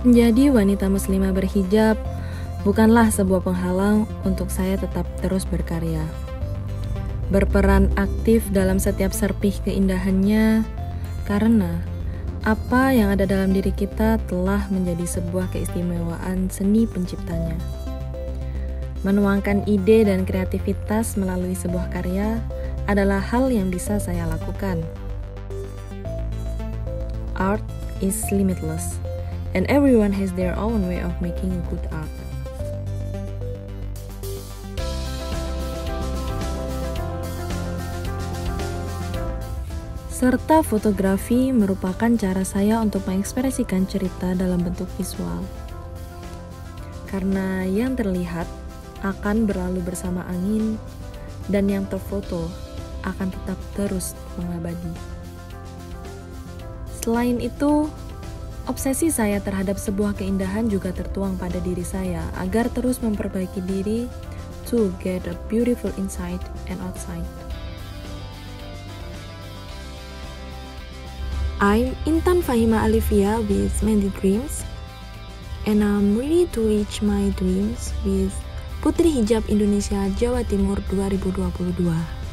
Menjadi wanita muslimah berhijab bukanlah sebuah penghalang untuk saya tetap terus berkarya. Berperan aktif dalam setiap serpih keindahannya, karena apa yang ada dalam diri kita telah menjadi sebuah keistimewaan seni penciptanya. Menuangkan ide dan kreativitas melalui sebuah karya adalah hal yang bisa saya lakukan. Art is limitless, and everyone has their own way of making a good art. Serta fotografi merupakan cara saya untuk mengekspresikan cerita dalam bentuk visual. Karena yang terlihat akan berlalu bersama angin, dan yang terfoto akan tetap terus mengabadi. Selain itu, obsesi saya terhadap sebuah keindahan juga tertuang pada diri saya agar terus memperbaiki diri to get a beautiful inside and outside. I'm Intan Fahima Alivia with many dreams, and I'm ready to reach my dreams with Putri Hijab Indonesia Jawa Timur 2022.